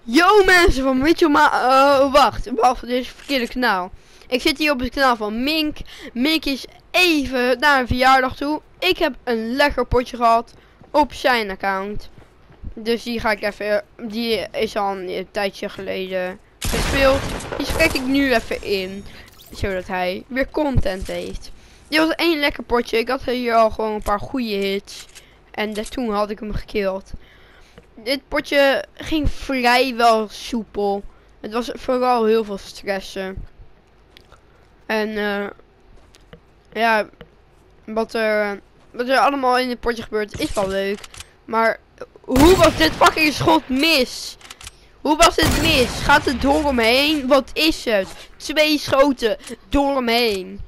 Yo mensen van Mitchell wacht, dit is het verkeerde kanaal. Ik zit hier op het kanaal van Mink. Mink is even naar een verjaardag toe. Ik heb een lekker potje gehad op zijn account. Dus die ga ik even, die is al een tijdje geleden gespeeld. Die spreek ik nu even in. Zodat hij weer content heeft. Dit was één lekker potje. Ik had hier al gewoon een paar goede hits. En toen had ik hem gekilld. Dit potje ging vrijwel soepel. Het was vooral heel veel stressen. En ja, wat er allemaal in het potje gebeurt is wel leuk. Maar hoe was dit fucking schot mis? Hoe was het mis? Gaat het door hem heen? Wat is het? 2 schoten door hem heen.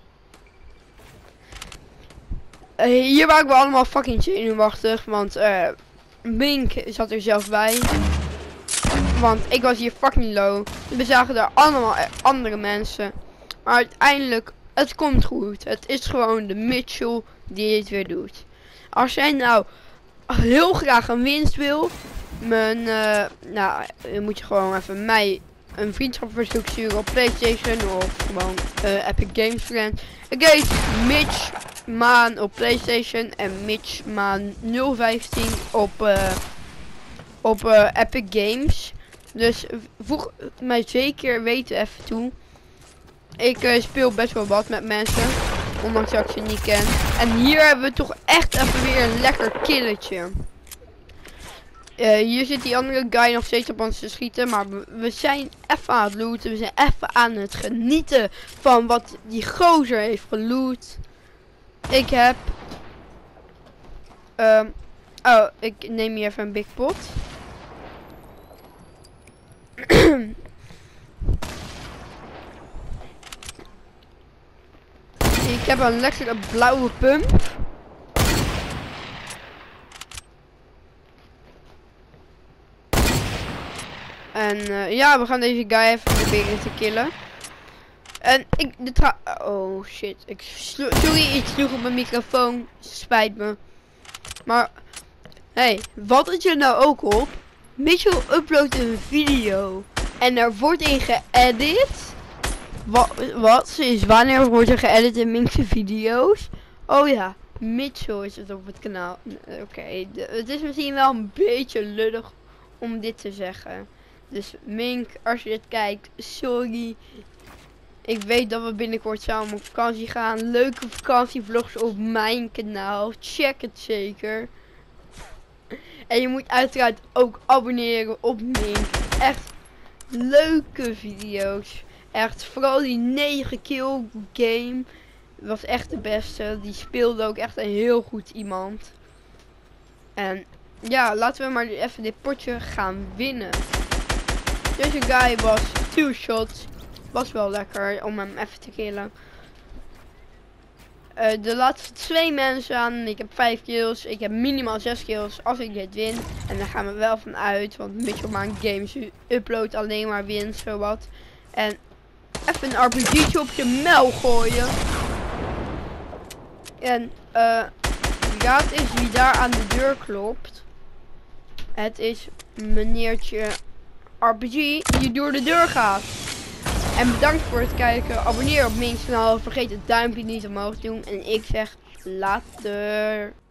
Hier waren we allemaal fucking zenuwachtig. Want Mink zat er zelf bij. Want ik was hier fucking low. We zagen daar allemaal andere mensen. Maar uiteindelijk, het komt goed. Het is gewoon de Mitchell die het weer doet. Als jij nou heel graag een winst wil. Nou, dan moet je gewoon even mij een vriendschapverzoek sturen op PlayStation. Of gewoon Epic Games Friend. Ik heet Mitch Maan op PlayStation en Mitch Maan 015 op Epic Games. Dus voeg mij zeker weten even toe. Ik speel best wel wat met mensen, ondanks dat ik ze niet ken. En hier hebben we toch echt even weer een lekker killetje. Hier zit die andere guy nog steeds op ons te schieten, maar we zijn even aan het looten. We zijn even aan het genieten van wat die gozer heeft geloot. Ik heb... oh, ik neem hier even een big pot. Ik heb een lekkere blauwe pump. En ja, we gaan deze guy even proberen te killen. En oh shit, sorry, ik sloeg op mijn microfoon. Spijt me. Maar, hey, wat is er nou ook op? Mitchell uploadt een video. En er wordt in geëdit. Wat? Sinds wanneer wordt er geëdit in Minkse video's? Oh ja, Mitchell is het op het kanaal. Oké, het is misschien wel een beetje lullig om dit te zeggen. Dus Mink, als je dit kijkt, sorry. Ik weet dat we binnenkort samen op vakantie gaan. Leuke vakantievlogs op mijn kanaal. Check het zeker. En je moet uiteraard ook abonneren op Mink. Echt leuke video's. Echt, vooral die 9 kill game was echt de beste. Die speelde ook echt een heel goed iemand. En ja, laten we maar even dit potje gaan winnen. Deze guy was 2 shots. Was wel lekker om hem even te killen. De laatste 2 mensen aan. Ik heb 5 kills. Ik heb minimaal 6 kills als ik dit win. En daar gaan we wel van uit. Want Mitchell maakt games. Upload alleen maar winst. Zowat. En even een RPG'tje op je mel gooien. En raad is wie daar aan de deur klopt. Het is meneertje RPG die door de deur gaat. En bedankt voor het kijken. Abonneer op Mink's kanaal. Vergeet het duimpje niet omhoog te doen. En ik zeg later.